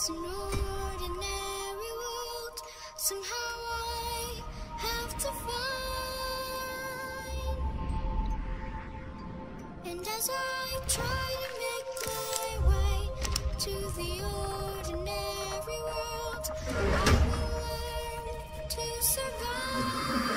There's no ordinary world. Somehow I have to find. And as I try to make my way to the ordinary world, I will learn to survive.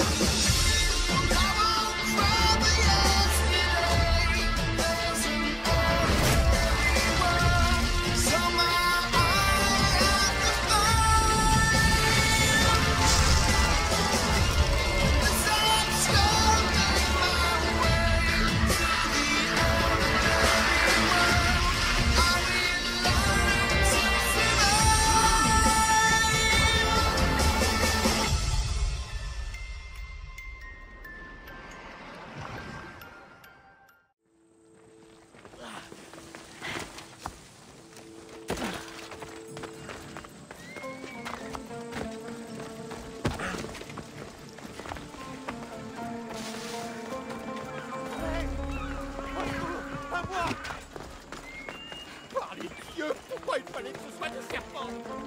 Pourquoi il fallait que ce soit des serpents?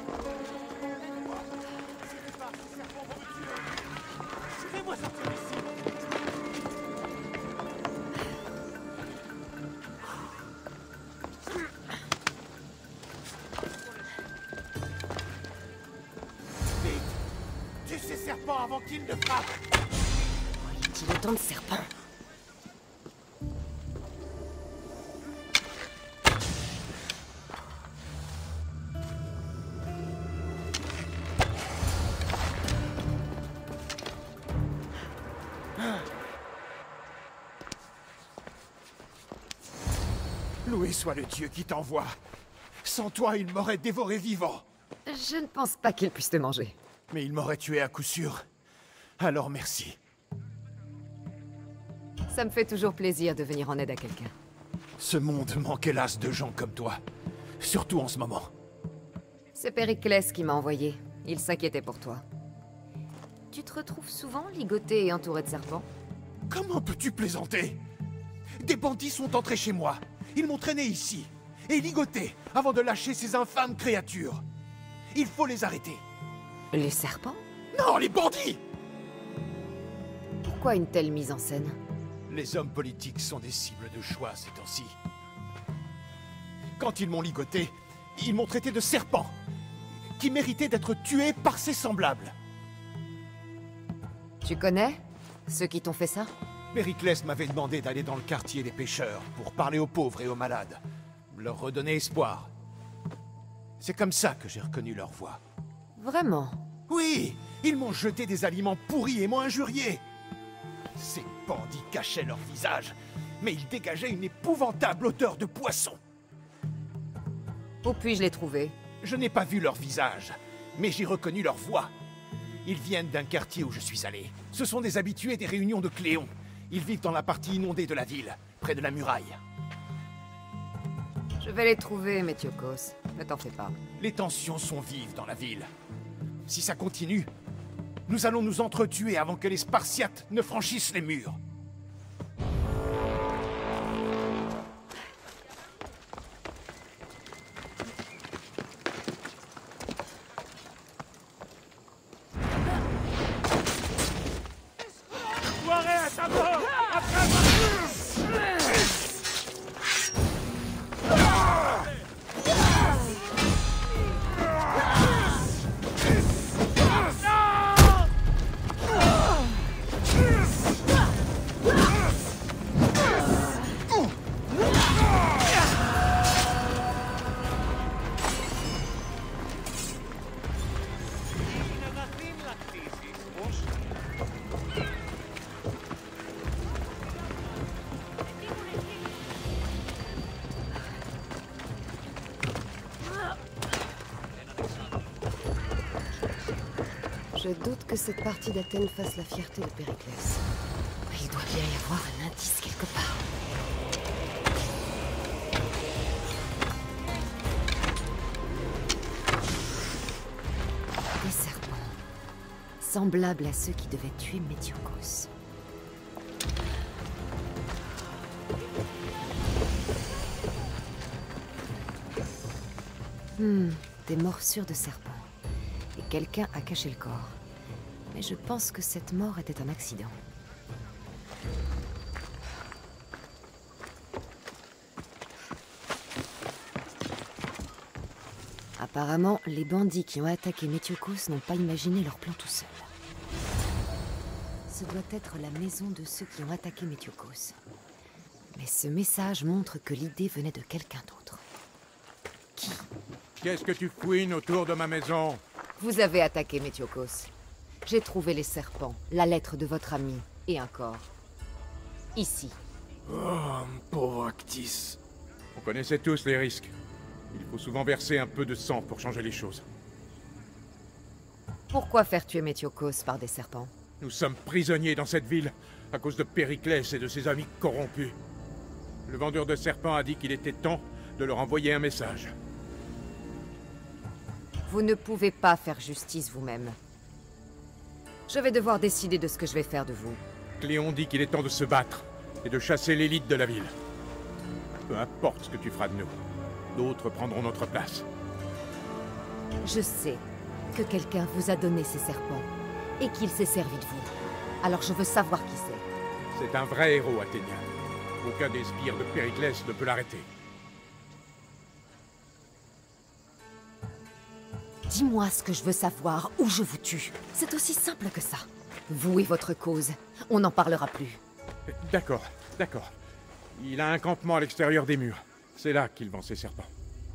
C'est pas ces serpents vont me tuer. Fais-moi sortir d'ici. Vite! Tue ces serpents avant qu'ils ne frappent. Y a-t-il autant de serpents? Loué soit le Dieu qui t'envoie. Sans toi, il m'aurait dévoré vivant. Je ne pense pas qu'il puisse te manger. Mais il m'aurait tué à coup sûr. Alors merci. Ça me fait toujours plaisir de venir en aide à quelqu'un. Ce monde manque hélas de gens comme toi. Surtout en ce moment. C'est Périclès qui m'a envoyé. Il s'inquiétait pour toi. Tu te retrouves souvent ligoté et entouré de serpents? Comment peux-tu plaisanter? Des bandits sont entrés chez moi. Ils m'ont traîné ici. Et ligoté avant de lâcher ces infâmes créatures. Il faut les arrêter. Les serpents? Non, les bandits! Pourquoi une telle mise en scène? Les hommes politiques sont des cibles de choix ces temps-ci. Quand ils m'ont ligoté, ils m'ont traité de serpent, qui méritait d'être tué par ses semblables. Tu connais ceux qui t'ont fait ça? Périclès m'avait demandé d'aller dans le quartier des pêcheurs pour parler aux pauvres et aux malades, leur redonner espoir. C'est comme ça que j'ai reconnu leur voix. Vraiment? Oui, ils m'ont jeté des aliments pourris et m'ont injurié. Ces bandits cachaient leur visage, mais ils dégageaient une épouvantable odeur de poisson. Où puis-je les trouver? Je n'ai pas vu leur visage, mais j'ai reconnu leur voix. Ils viennent d'un quartier où je suis allé. Ce sont des habitués des réunions de Cléon. Ils vivent dans la partie inondée de la ville, près de la muraille. Je vais les trouver, Métiokos. Ne t'en fais pas. Les tensions sont vives dans la ville. Si ça continue, nous allons nous entretuer avant que les Spartiates ne franchissent les murs. Je doute que cette partie d'Athènes fasse la fierté de Périclès. Il doit bien y avoir un indice quelque part. Des serpents, semblables à ceux qui devaient tuer Métiokos. Des morsures de serpent. Et quelqu'un a caché le corps. Mais je pense que cette mort était un accident. Apparemment, les bandits qui ont attaqué Métiokos n'ont pas imaginé leur plan tout seuls. Ce doit être la maison de ceux qui ont attaqué Métiokos. Mais ce message montre que l'idée venait de quelqu'un d'autre. Qui? Qu'est-ce que tu fouines autour de ma maison? Vous avez attaqué Métiokos. J'ai trouvé les serpents, la lettre de votre ami et un corps. Ici. Oh, pauvre Actis. On connaissait tous les risques. Il faut souvent verser un peu de sang pour changer les choses. Pourquoi faire tuer Métiokos par des serpents? Nous sommes prisonniers dans cette ville à cause de Périclès et de ses amis corrompus. Le vendeur de serpents a dit qu'il était temps de leur envoyer un message. Vous ne pouvez pas faire justice vous-même. Je vais devoir décider de ce que je vais faire de vous. Cléon dit qu'il est temps de se battre et de chasser l'élite de la ville. Peu importe ce que tu feras de nous, d'autres prendront notre place. Je sais que quelqu'un vous a donné ces serpents et qu'il s'est servi de vous. Alors je veux savoir qui c'est. C'est un vrai héros athénien. Aucun des sbires de Périclès ne peut l'arrêter. Dis-moi ce que je veux savoir ou je vous tue. C'est aussi simple que ça. Vous et votre cause, on n'en parlera plus. D'accord, d'accord. Il a un campement à l'extérieur des murs. C'est là qu'il vend ses serpents.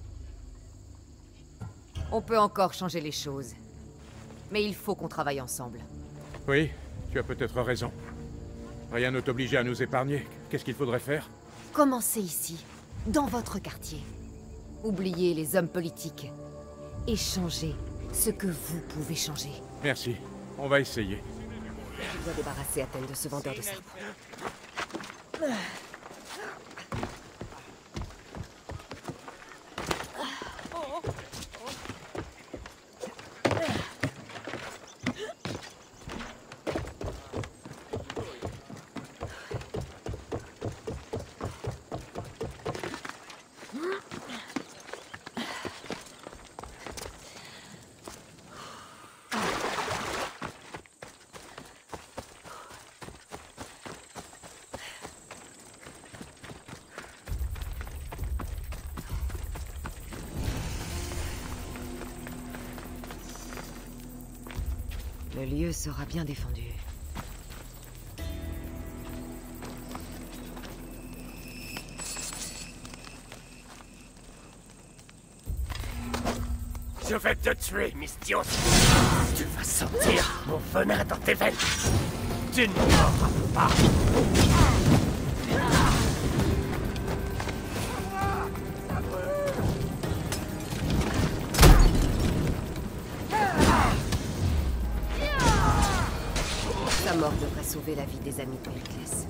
On peut encore changer les choses. Mais il faut qu'on travaille ensemble. Oui, tu as peut-être raison. Rien ne t'obligeait à nous épargner. Qu'est-ce qu'il faudrait faire? Commencez ici, dans votre quartier. Oubliez les hommes politiques. Et changez ce que vous pouvez changer. Merci. On va essayer. Je dois débarrasser Athènes de ce vendeur de serpents. Le lieu sera bien défendu. Je vais te tuer, Mystios. Tu vas sentir mon venin dans tes veines. Tu ne mourras pas. Sa mort devrait sauver la vie des amis de Périclès.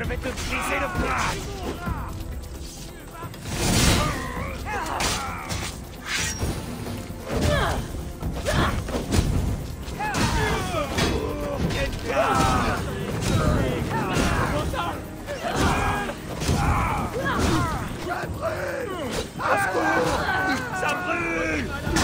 vais te briser le crâne. Ça brûle!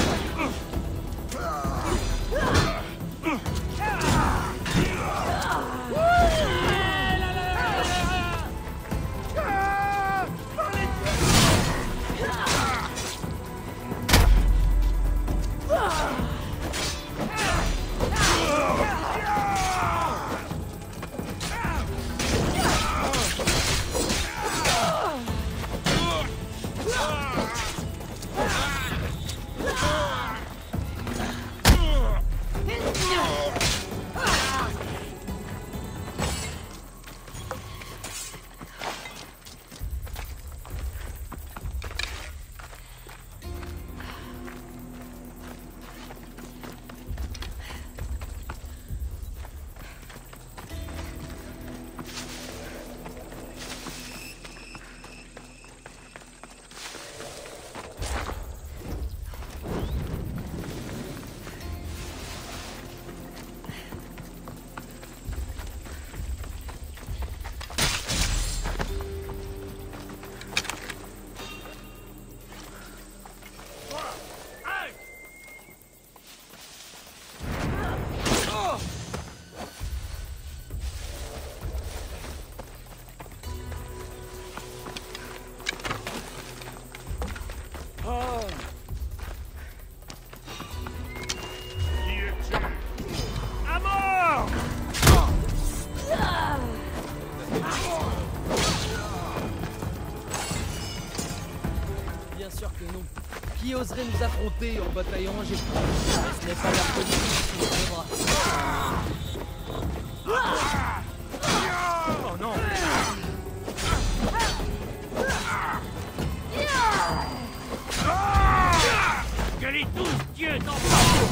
À mort! Bien sûr que non. Qui oserait nous affronter en bataillant un jet? Ce n'est pas la politique qui nous sauvera. Oh non! Gueulez tous, Dieu d'enfant!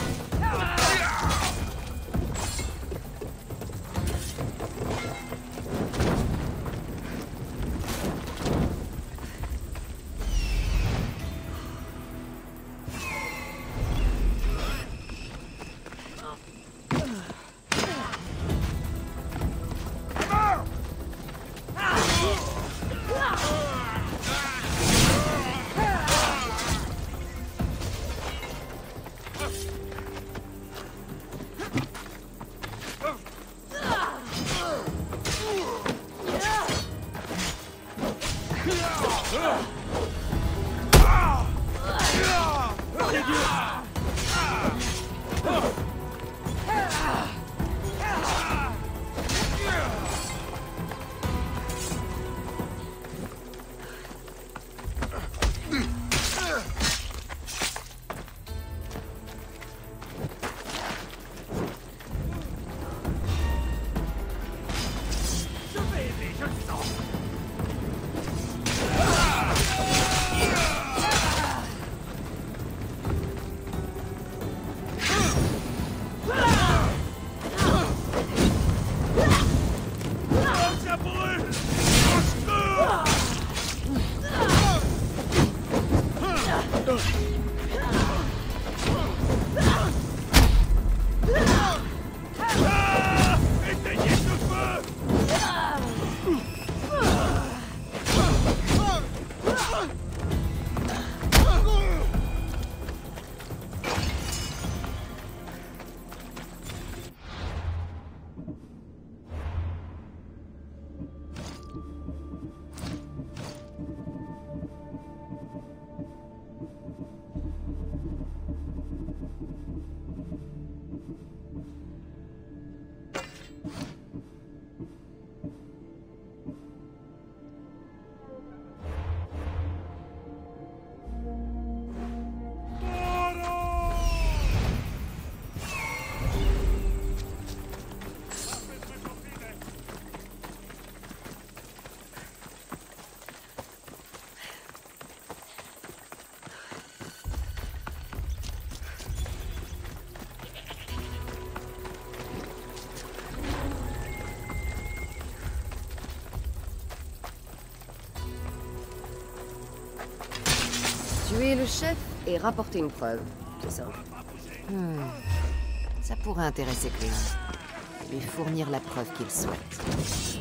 Tuer le chef et rapporter une preuve, c'est ça? Ça pourrait intéresser Cléon. Lui fournir la preuve qu'il souhaite.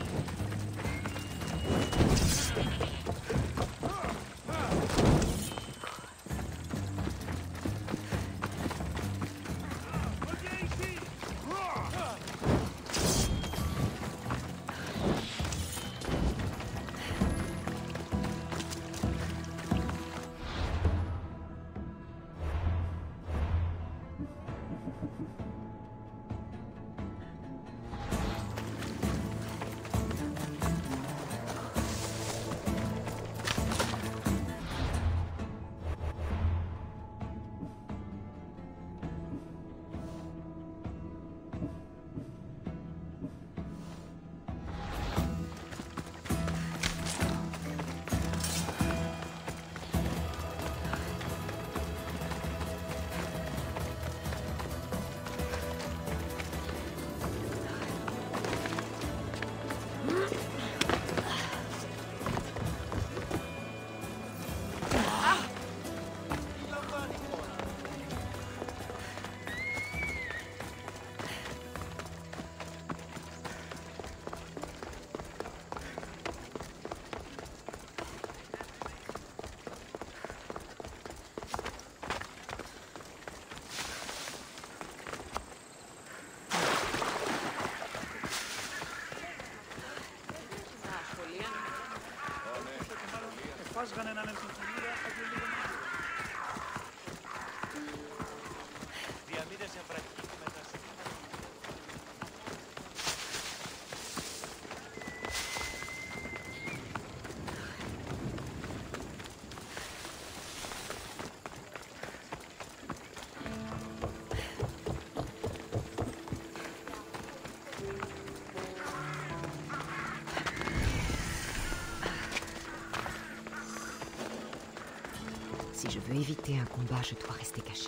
Si je veux éviter un combat, je dois rester caché.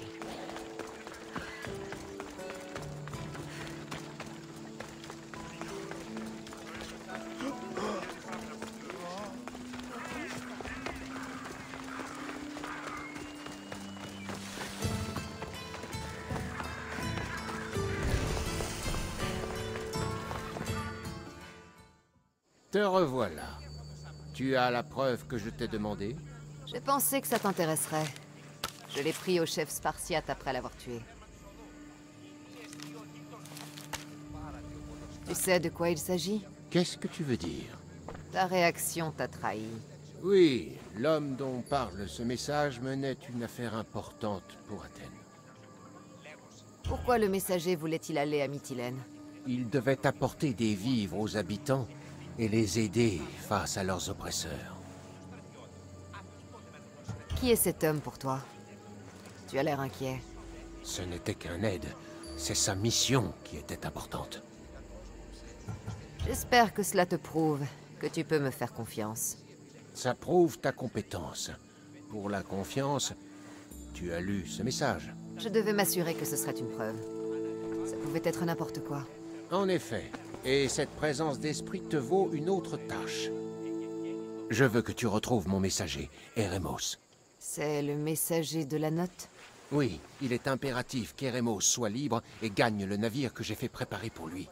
Te revoilà. Tu as la preuve que je t'ai demandée? J'ai pensé que ça t'intéresserait. Je l'ai pris au chef spartiate après l'avoir tué. Tu sais de quoi il s'agit? Qu'est-ce que tu veux dire? Ta réaction t'a trahi. Oui, l'homme dont parle ce message menait une affaire importante pour Athènes. Pourquoi le messager voulait-il aller à Mytilène? Il devait apporter des vivres aux habitants et les aider face à leurs oppresseurs. Qui est cet homme pour toi? Tu as l'air inquiet. Ce n'était qu'un aide. C'est sa mission qui était importante. J'espère que cela te prouve que tu peux me faire confiance. Ça prouve ta compétence. Pour la confiance, tu as lu ce message. Je devais m'assurer que ce serait une preuve. Ça pouvait être n'importe quoi. En effet. Et cette présence d'esprit te vaut une autre tâche. Je veux que tu retrouves mon messager, Eremos. C'est le messager de la note? Oui, il est impératif qu'Eremos soit libre et gagne le navire que j'ai fait préparer pour lui.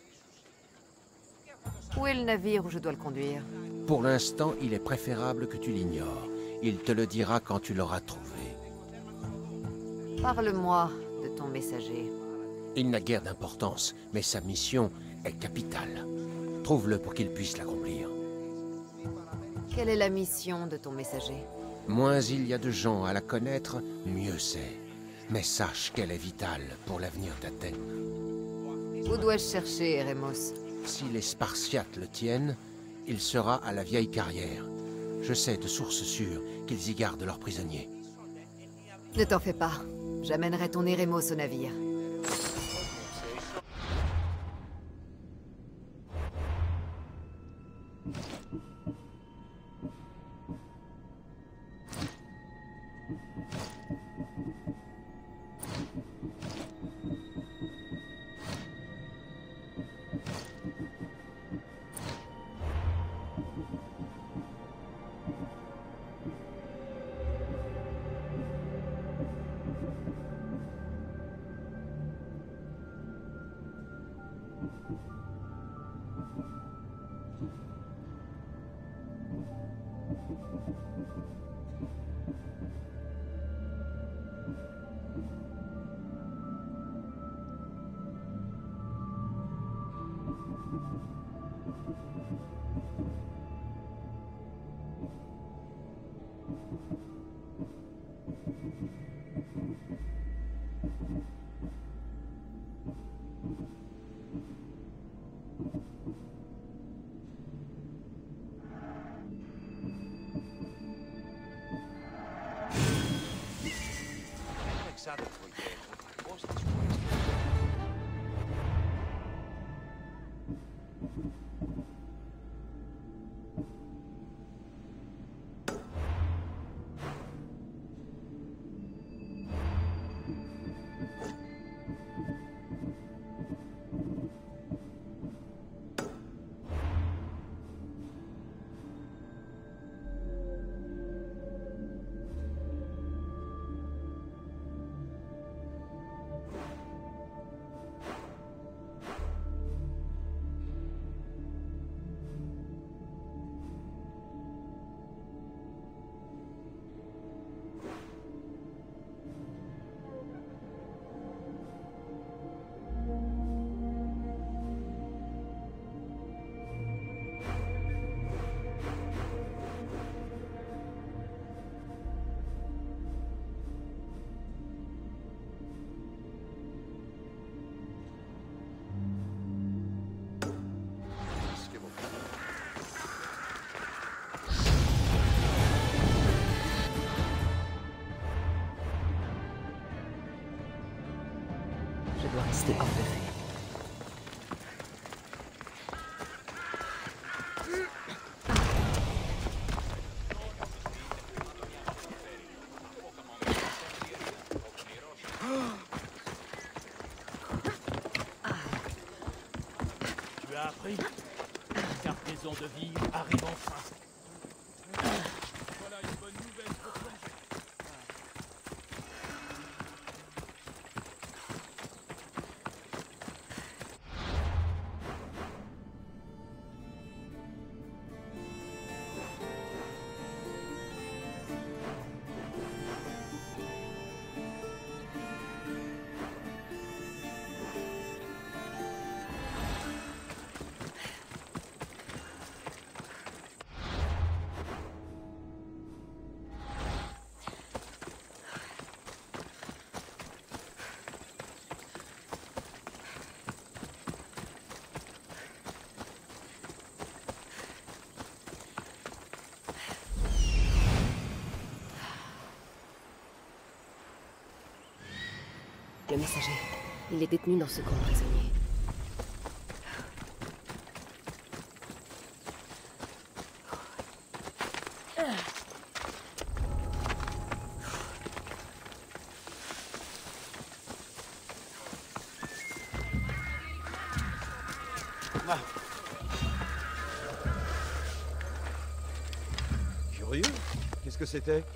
Où est le navire où je dois le conduire? Pour l'instant, il est préférable que tu l'ignores. Il te le dira quand tu l'auras trouvé. Parle-moi de ton messager. Il n'a guère d'importance, mais sa mission est capitale. Trouve-le pour qu'il puisse l'accomplir. Quelle est la mission de ton messager? Moins il y a de gens à la connaître, mieux c'est. Mais sache qu'elle est vitale pour l'avenir d'Athènes. Où dois-je chercher Eremos? Si les Spartiates le tiennent, il sera à la vieille carrière. Je sais de sources sûres qu'ils y gardent leurs prisonniers. Ne t'en fais pas. J'amènerai ton Eremos au navire. Je dois rester hors de vue. Tu as appris? La cargaison de vie arrive enfin. Voilà une bonne nouvelle pour toi. Le messager. Il est détenu dans ce camp prisonnier. Curieux? Qu'est-ce que c'était?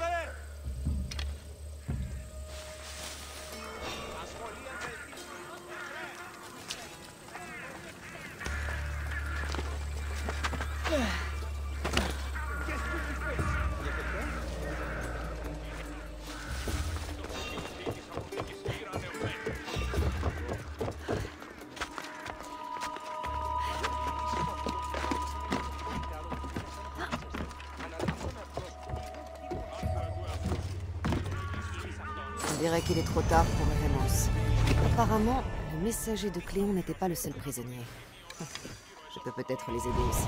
On dirait qu'il est trop tard pour Rémence. Apparemment, le messager de Cléon n'était pas le seul prisonnier. Je peux peut-être les aider aussi.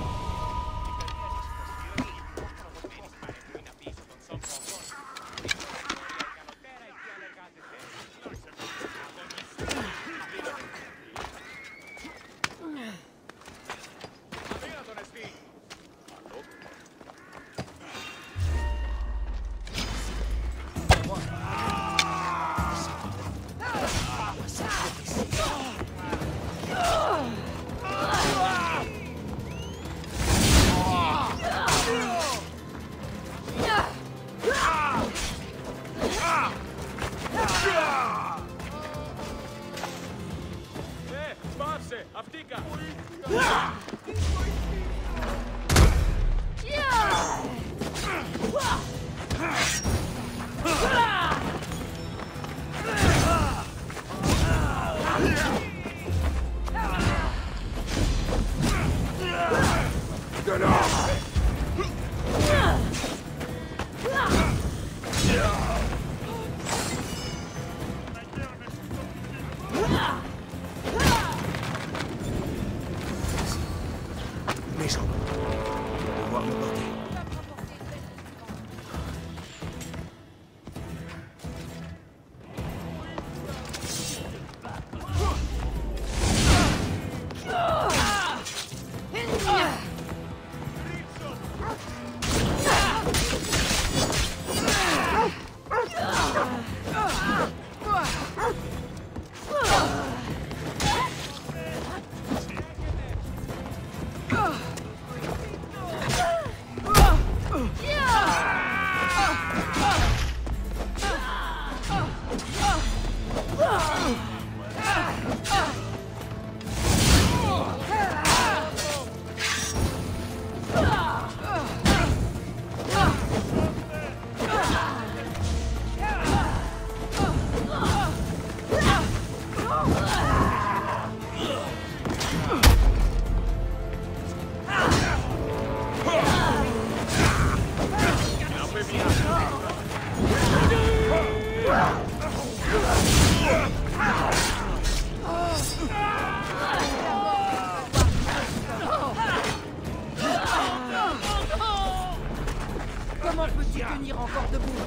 Comment peux-tu tenir encore debout?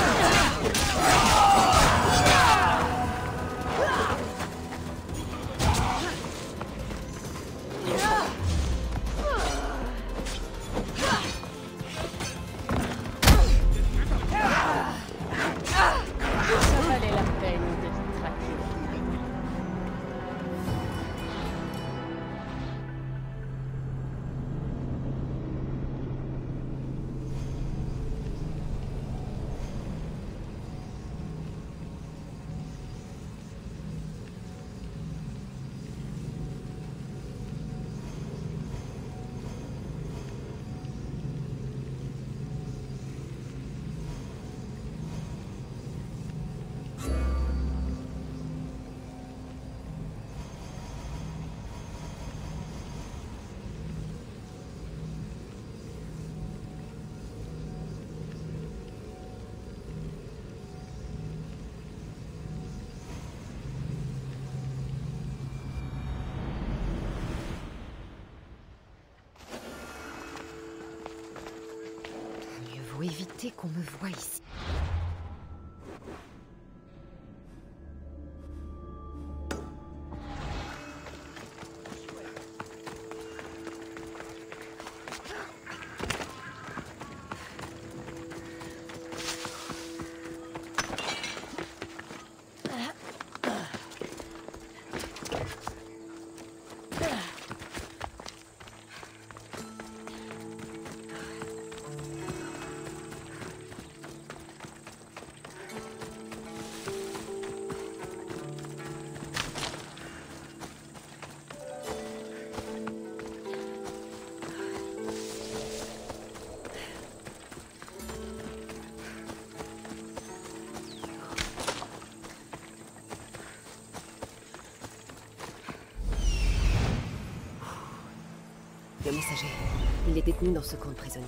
Ça valait la peine d'être traqué. Mieux vaut éviter qu'on me voie ici. Le messager. Il est détenu dans ce camp de prisonniers.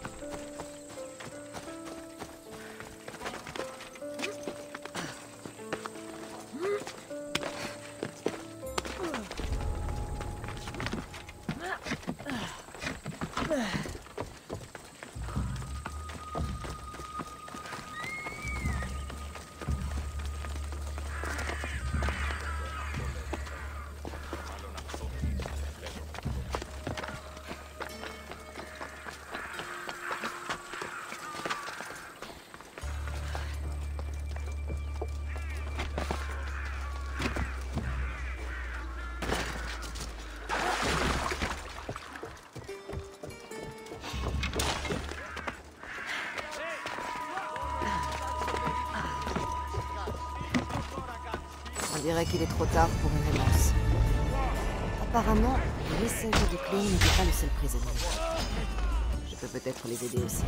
On dirait qu'il est trop tard pour une réponse. Apparemment, le messager de Cléon n'était pas le seul prisonnier. Je peux peut-être les aider aussi.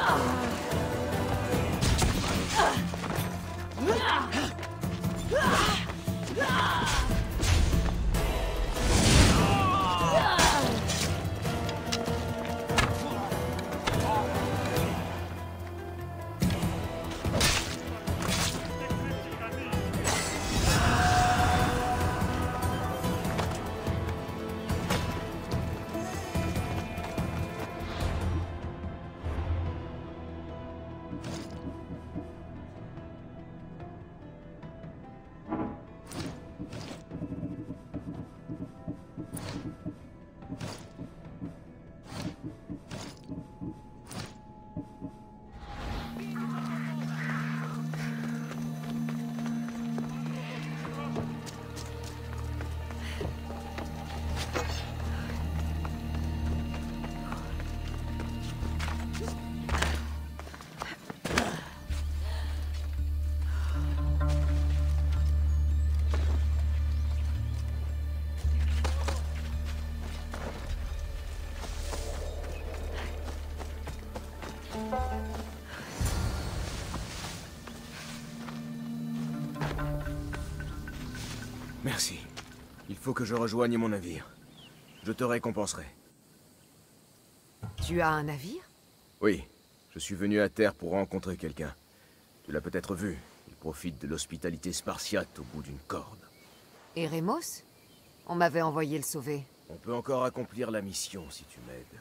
Merci. Il faut que je rejoigne mon navire. Je te récompenserai. Tu as un navire? Oui, je suis venu à terre pour rencontrer quelqu'un. Tu l'as peut-être vu. Il profite de l'hospitalité spartiate au bout d'une corde. Et Rémos? On m'avait envoyé le sauver. On peut encore accomplir la mission si tu m'aides.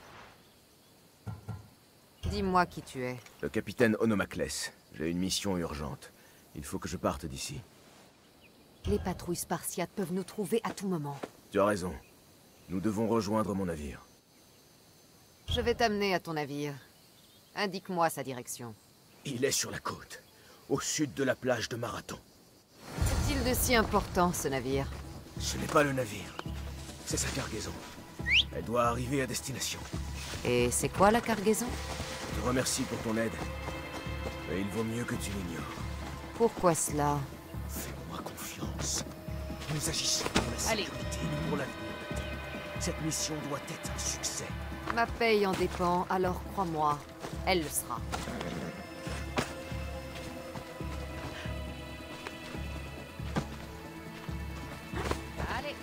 Dis-moi qui tu es. Le capitaine Onomaclès. J'ai une mission urgente. Il faut que je parte d'ici. Les patrouilles spartiates peuvent nous trouver à tout moment. Tu as raison. Nous devons rejoindre mon navire. Je vais t'amener à ton navire. Indique-moi sa direction. Il est sur la côte, au sud de la plage de Marathon. Est-il de si important, ce navire? Ce n'est pas le navire, c'est sa cargaison. Elle doit arriver à destination. Et c'est quoi la cargaison? Je te remercie pour ton aide, mais il vaut mieux que tu l'ignores. Pourquoi cela? Fais-moi confiance. Nous agissons pour la sécurité et pour l'avenir de Terre. Cette mission doit être un succès. Ma paye en dépend, alors crois-moi, elle le sera. Allez.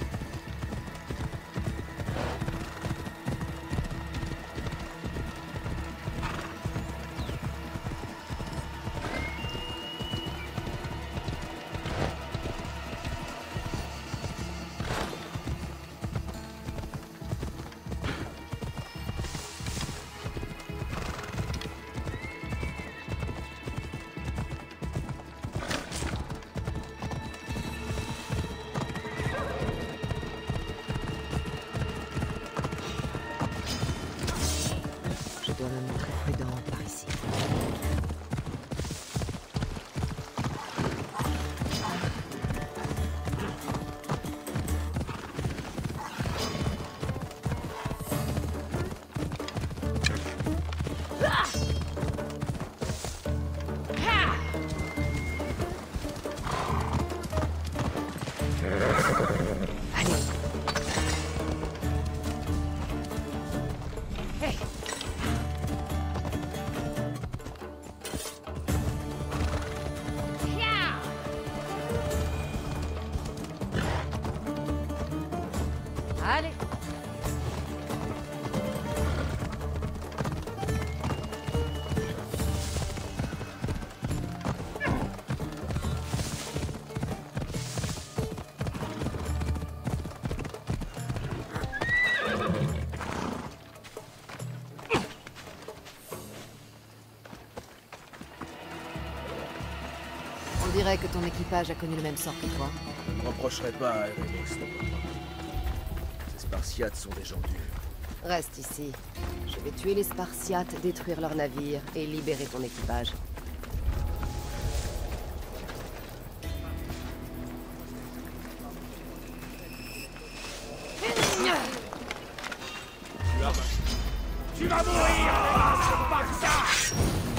Je dois me montrer prudent par ici. Allez. On dirait que ton équipage a connu le même sort que toi. Je ne me reprocherai pas à Erebos. Ces Spartiates sont des gens durs. Reste ici. Je vais tuer les Spartiates, détruire leur navire et libérer ton équipage. Tu vas mourir, Spartiate!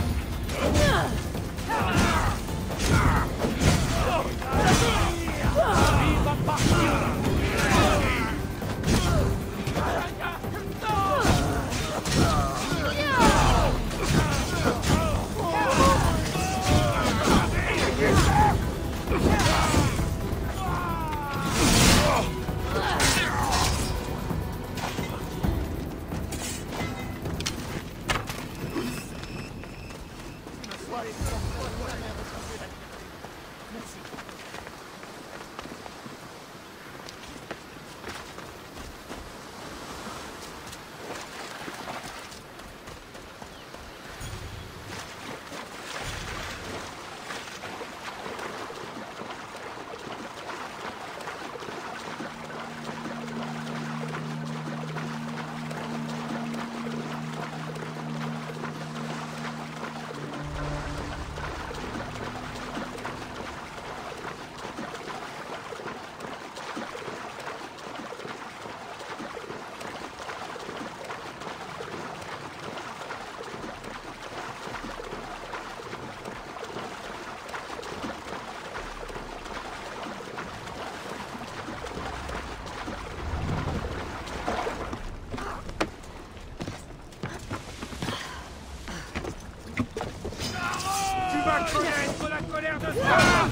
Il va partir! Connaître la colère de ça.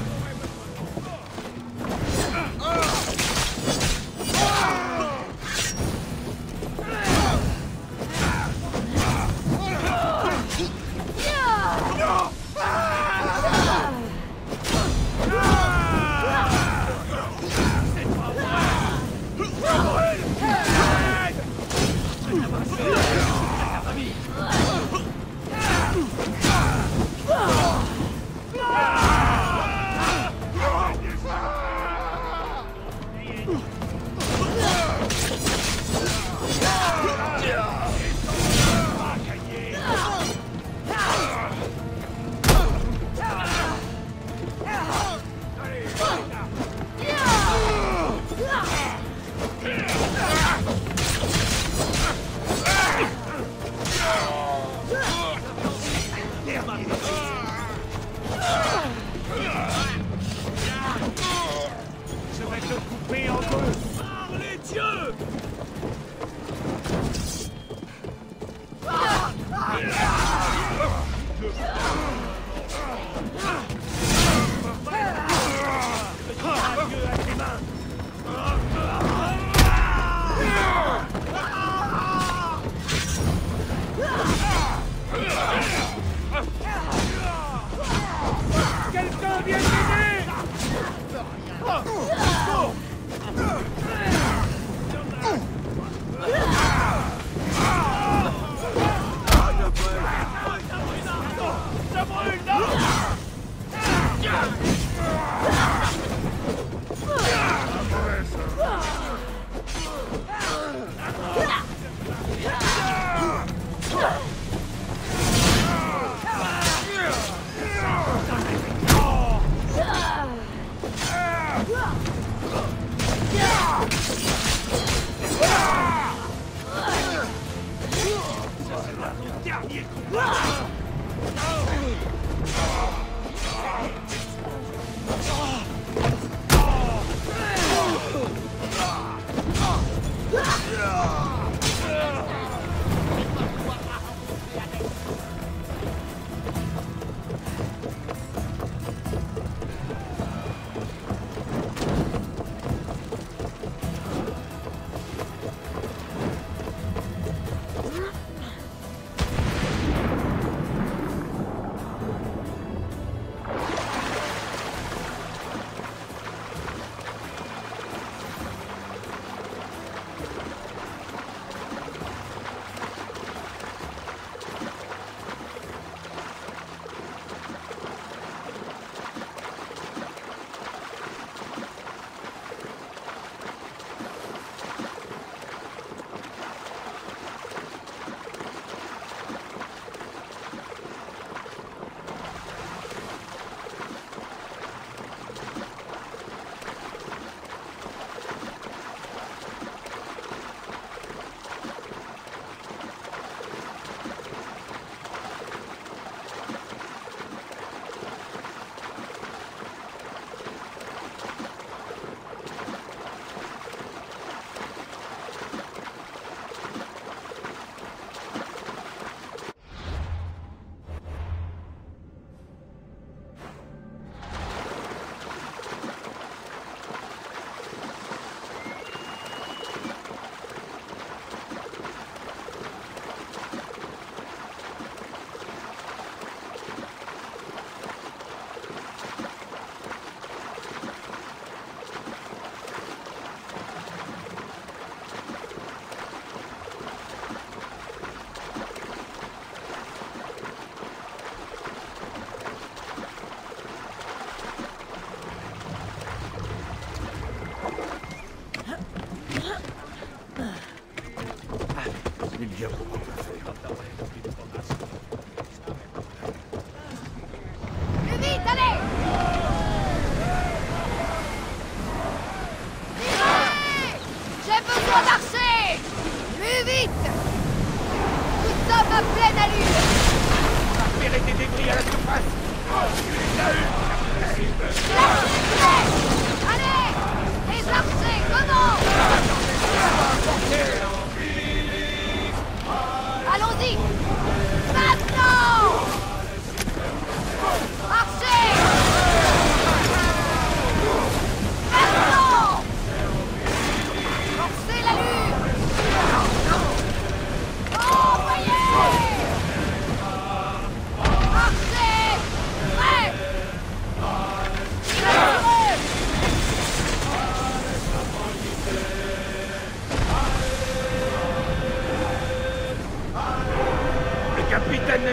Je vais te couper en deux. Par les dieux! Adieu à tes mains.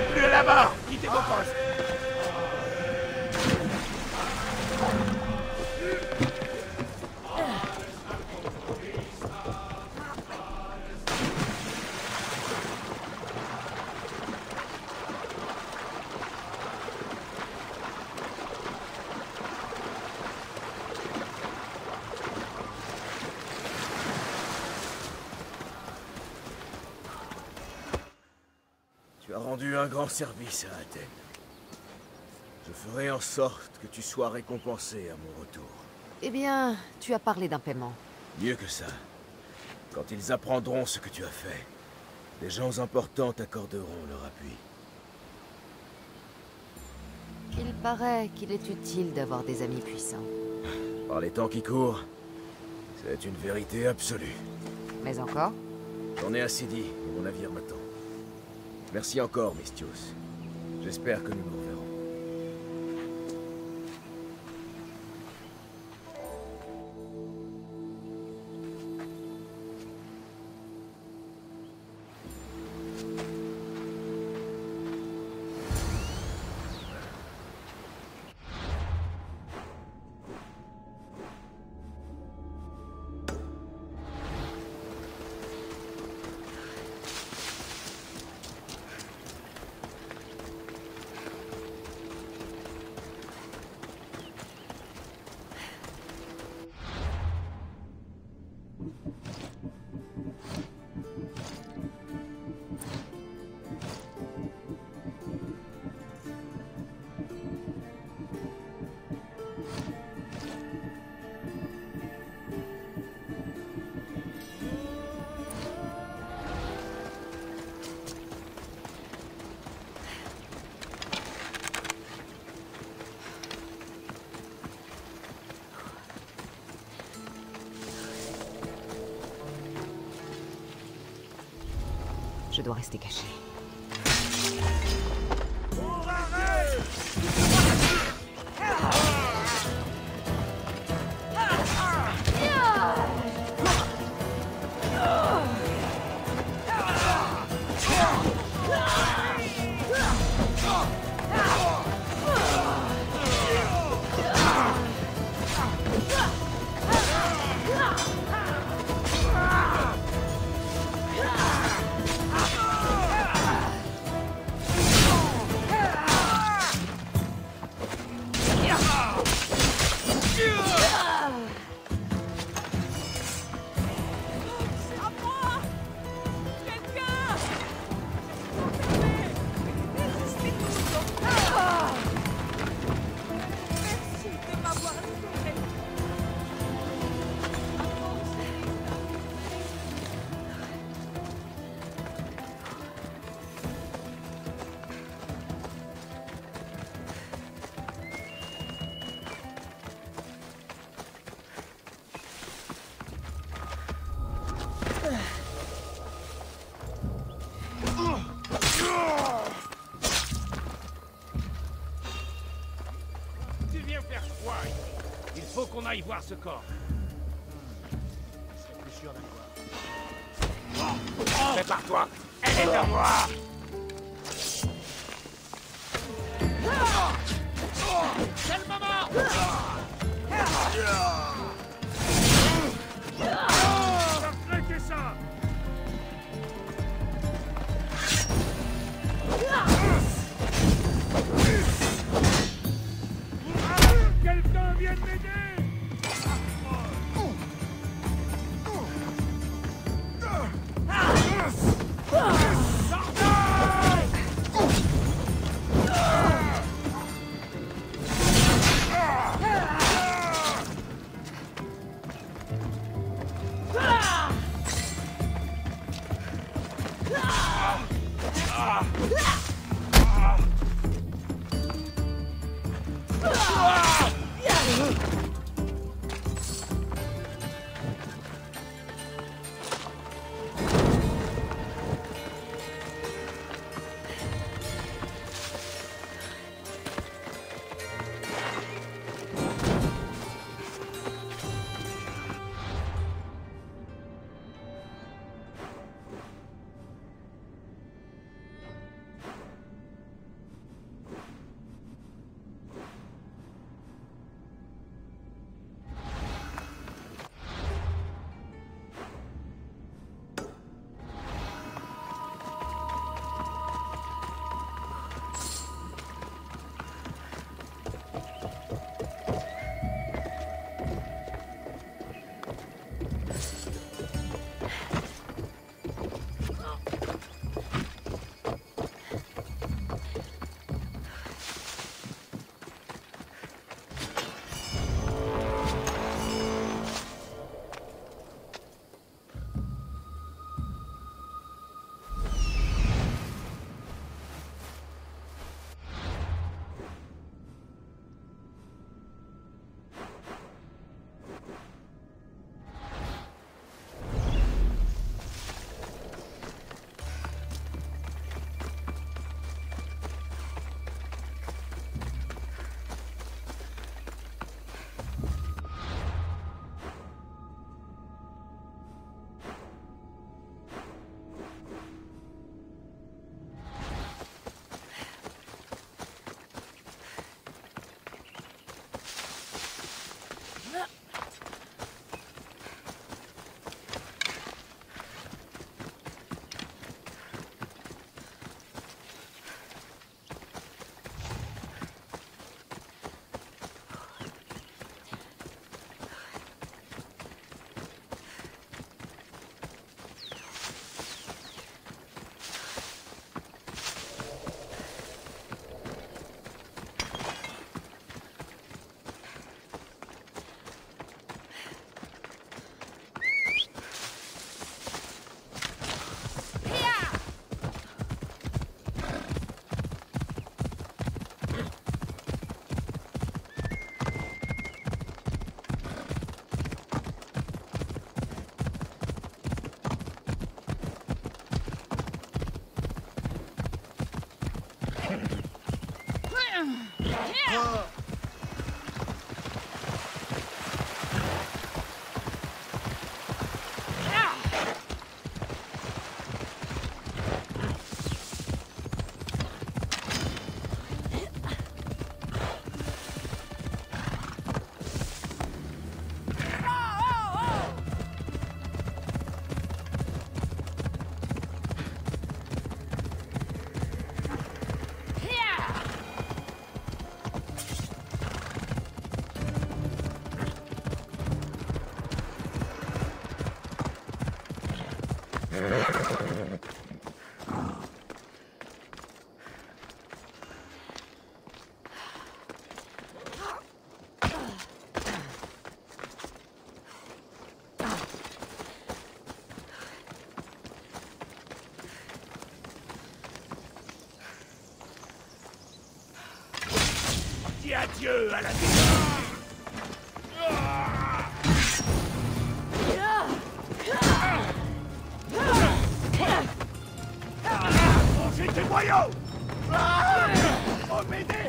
n'êtes plus à la mort. Quittez vos postes. Tu as rendu un grand service à Athènes. Je ferai en sorte que tu sois récompensé à mon retour. Eh bien, tu as parlé d'un paiement. Mieux que ça. Quand ils apprendront ce que tu as fait, des gens importants t'accorderont leur appui. Il paraît qu'il est utile d'avoir des amis puissants. Par les temps qui courent, c'est une vérité absolue. Mais encore? J'en ai assez dit, et mon navire m'attend. Merci encore, Mestios. J'espère que nous nous reverrons. Je dois rester caché. Tu viens faire quoi ici? Il faut qu'on aille voir ce corps. Je serais plus sûr d'avoir. Prépare-toi. Elle est à moi. C'est le moment. Arrêtez ça. Quelqu'un vienne m'aider. Sardin! Dis adieu à la vie. Mangez tes boyaux. Oh, m'aider.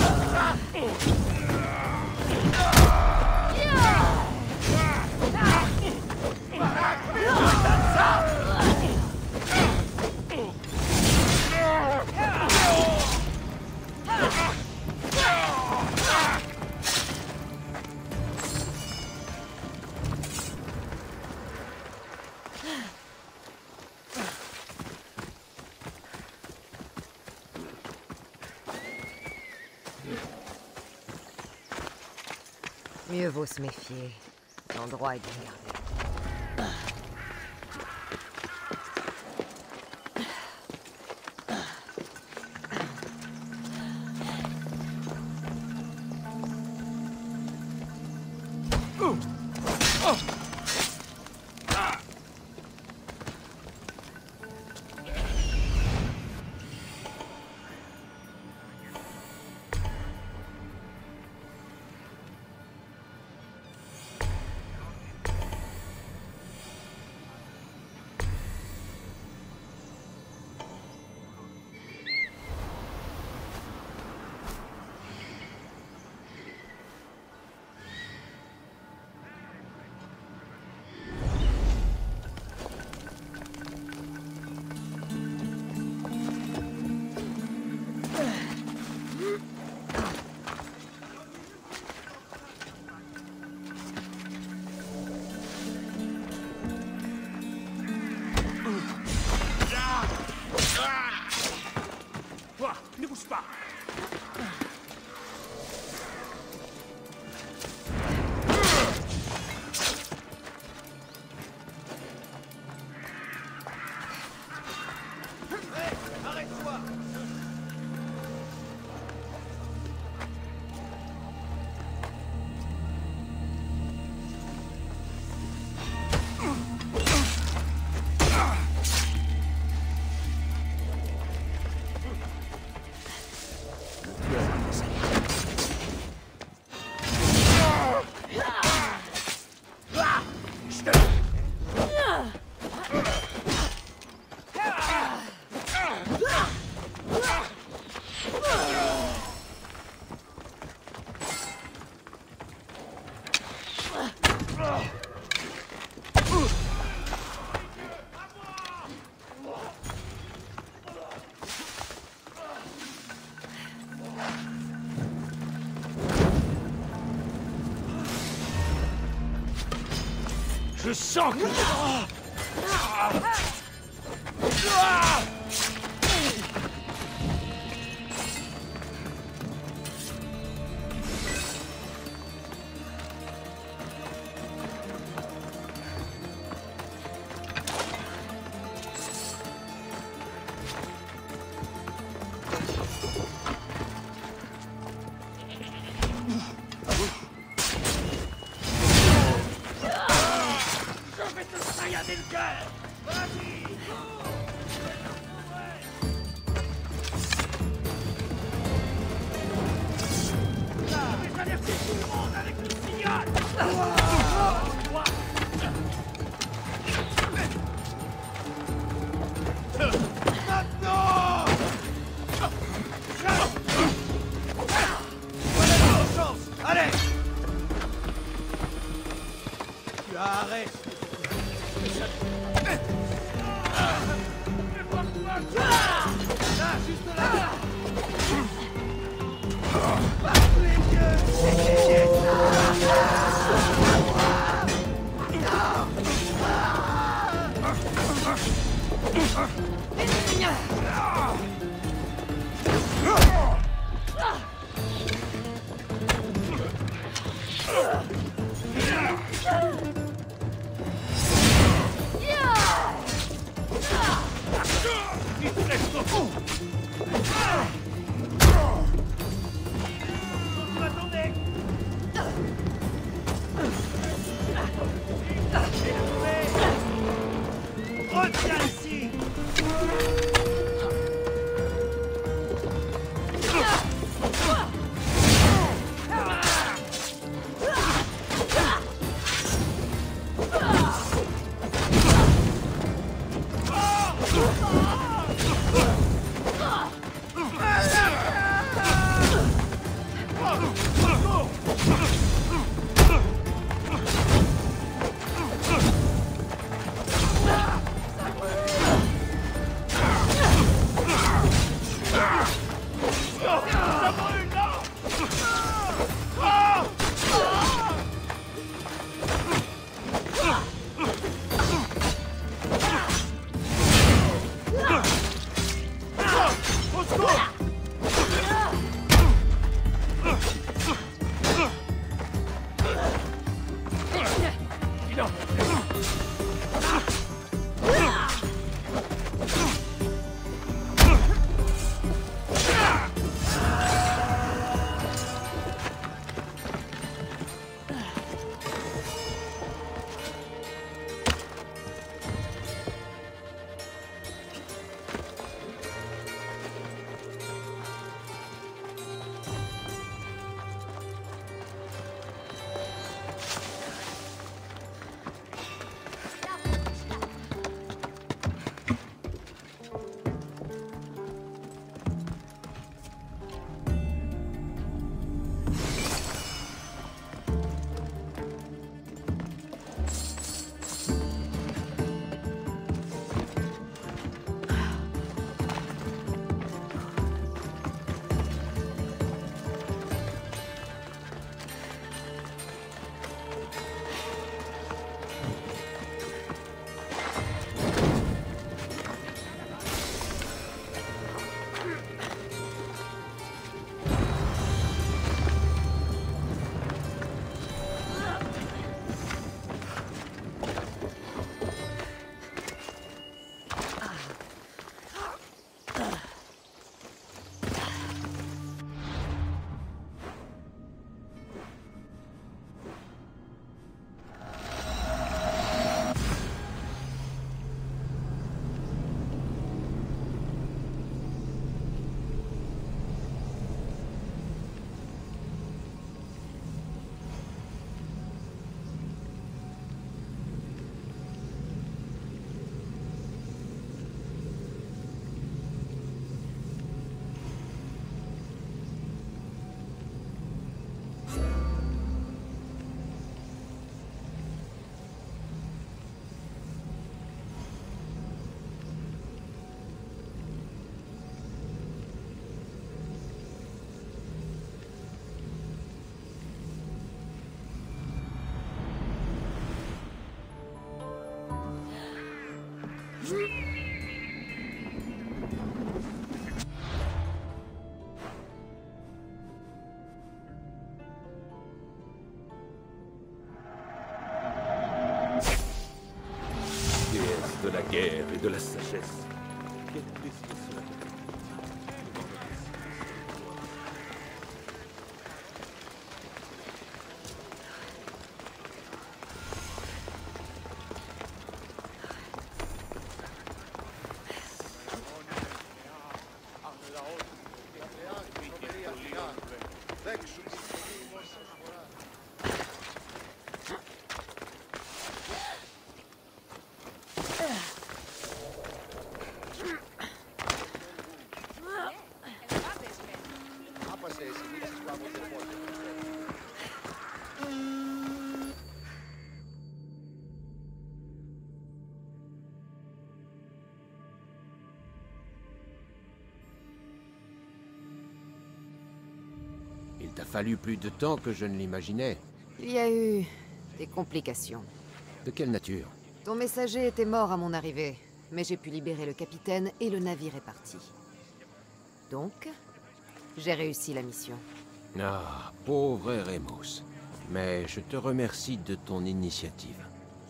Mieux vaut se méfier. L'endroit est bien gardé. Toi, ne bouge pas. Arrête-toi. Je sens que... Regardez le cœur. Vas-y. Là, je vais traverser tout le monde avec le signal. Maintenant. De la guerre et de la sagesse. Quel plaisir cela peut être. t'a fallu plus de temps que je ne l'imaginais. Il y a eu des complications. De quelle nature? Ton messager était mort à mon arrivée, mais j'ai pu libérer le capitaine et le navire est parti. Donc, j'ai réussi la mission. Ah, pauvre Eremos. Mais je te remercie de ton initiative.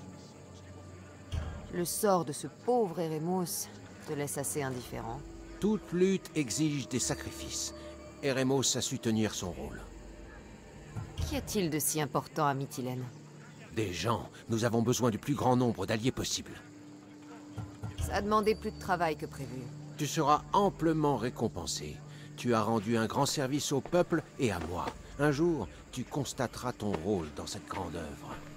Le sort de ce pauvre Eremos te laisse assez indifférent. Toute lutte exige des sacrifices. Eremos a su tenir son rôle. Qu'y a-t-il de si important à Mytilène? Des gens, nous avons besoin du plus grand nombre d'alliés possible. Ça a demandé plus de travail que prévu. Tu seras amplement récompensé. Tu as rendu un grand service au peuple et à moi. Un jour, tu constateras ton rôle dans cette grande œuvre.